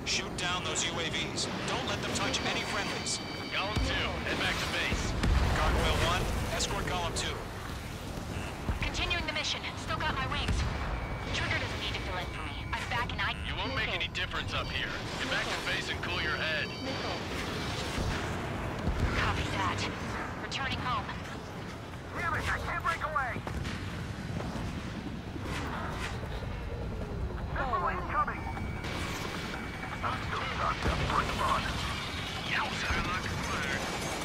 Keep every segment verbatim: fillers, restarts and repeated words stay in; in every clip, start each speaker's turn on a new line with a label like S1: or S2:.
S1: Shoot down those U A Vs. Don't let them touch any friendlies.
S2: Column two, head back to base.
S1: Gargoyle one, escort Column two.
S3: Continuing the mission. Still got my wings. Trigger doesn't need to fill in for me. I'm back and I...
S2: You won't make any difference up here. Get back to base and cool your head.
S3: Copy that. Returning home.
S4: Damn it, I can't break away! Missile incoming! I'm still stuck up. Bring them on.
S2: Yowza, I like fire.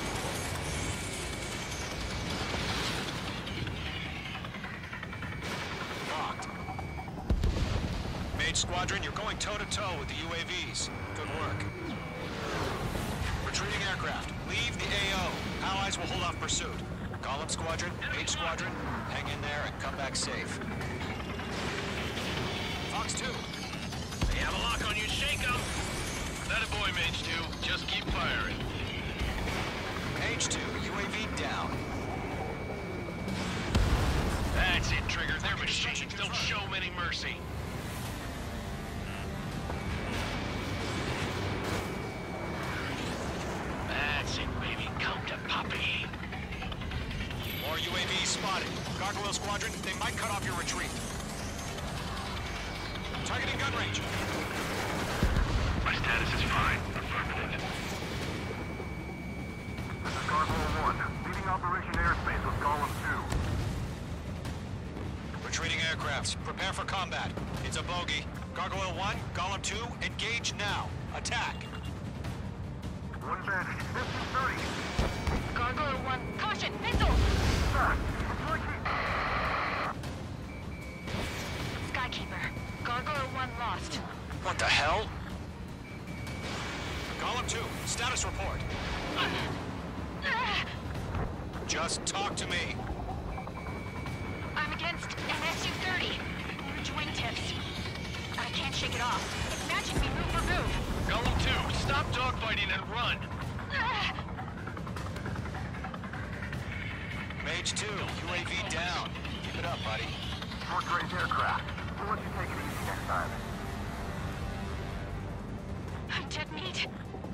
S1: Locked. Mage Squadron, you're going toe-to-toe with the U A Vs. Good work. Retreating aircraft. Leave the A O. Allies will hold off pursuit. Column Squadron, Mage Squadron, hang in there and come back safe. Fox two.
S2: They have a lock on you, shake 'em! That a boy, Mage two. Just keep firing.
S1: Mage two, U A V down.
S2: That's it, Trigger. Their machines don't show 'em any mercy. That's it, baby. Come to Poppy.
S1: More U A Vs spotted. Gargoyle Squadron, they might cut off your retreat. Targeting gun range.
S2: My status is fine. Affirmative.
S4: This is Gargoyle one, leading Operation Airspace with Column two.
S1: Retreating aircrafts, prepare for combat. It's a bogey. Gargoyle one, Column two, engage now. Attack.
S4: One advantage, fifty thirty.
S3: Gargoyle one. Caution! Missile!
S4: Ah, it's like he...
S3: Skykeeper. Gargoyle one lost.
S1: What the hell? Column two, status report. Just talk to me.
S3: I'm against an S U thirty. Orange wingtips. I can't shake it off. It's matching me move for move.
S2: Column two, stop dogfighting and run.
S1: Mage two, U A V down. Keep it up, buddy.
S4: Short-range aircraft. We'll let you take it easy next time.
S3: I'm dead meat.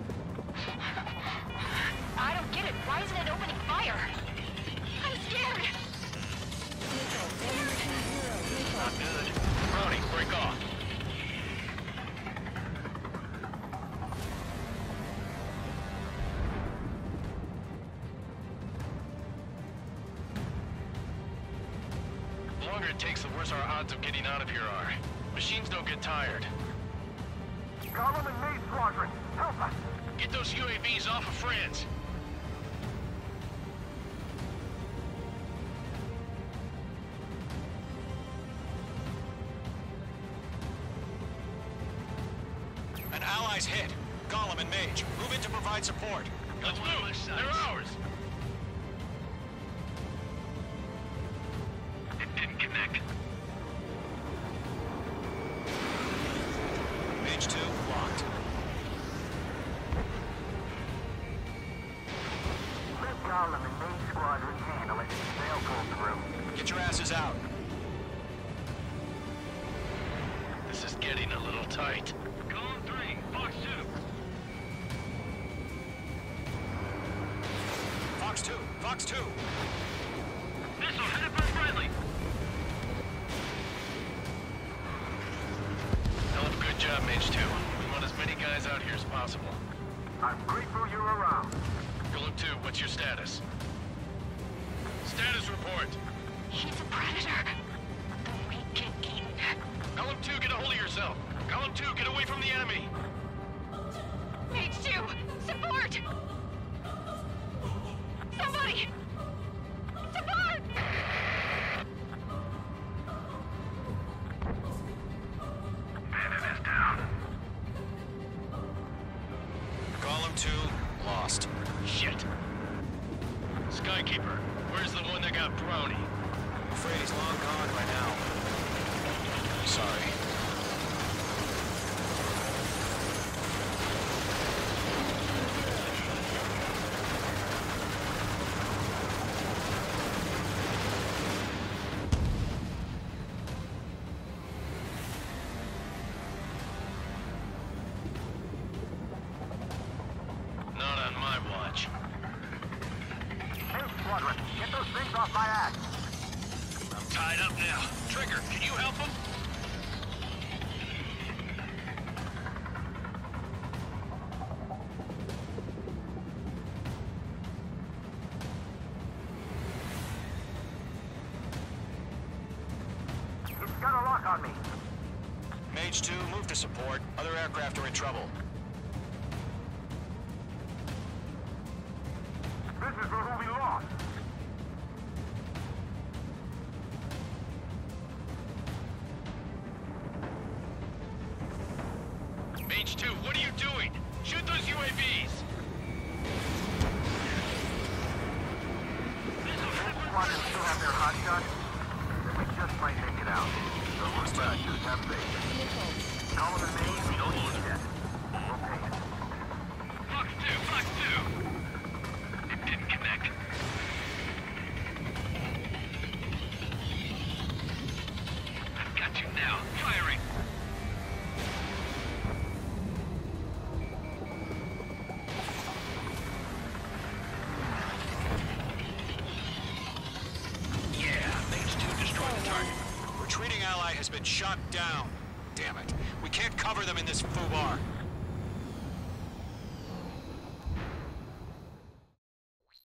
S3: I don't get it. Why isn't it opening fire? I'm scared.
S2: Not good. Brody, break off. The longer it takes, the worse our odds of getting out of here are. Machines don't get tired.
S4: Column and Mage Squadron, help us!
S2: Get those U A Vs off of France.
S1: An ally's hit. Gollum and Mage, move in to provide support.
S2: Let's move. They're ours. It didn't connect.
S1: Mage two, locked.
S4: Let Column and Mage Squadron handle it. They'll pull through.
S1: Get your asses out.
S2: This is getting a little tight. Column three, Fox two.
S1: Fox two, Fox two.
S2: Missile headed for friendly. Hell of a good job, Mage two. We want as many guys out here as possible.
S4: I'm grateful you're around.
S2: Column two, what's your status? Status report.
S3: He's a predator. The weak get eaten.
S2: Column two, get a hold of yourself. Column two, get away from the enemy.
S3: Mage two, support! Somebody! Support!
S4: Cannon is down.
S1: Column two, lost.
S2: Shit. Skykeeper, where's the one that got Brownie?
S1: I'm afraid he's long gone by now. Sorry.
S2: now. Trigger, can you help him?
S4: It's got a lock on me.
S1: Mage two, move to support. Other aircraft are in trouble.
S4: This is where who we lost.
S2: Mage two, what are you doing? Shoot those U A Vs!
S4: Squadron still have their hot shot. Then we just might make it out. So we're back. Just have faith. Call them the names. We don't need that. We'll pay it.
S2: Fox two, Fox two! It didn't connect. I've got you now. Firing!
S1: Retreating ally has been shot down. Damn it. We can't cover them in this foobar.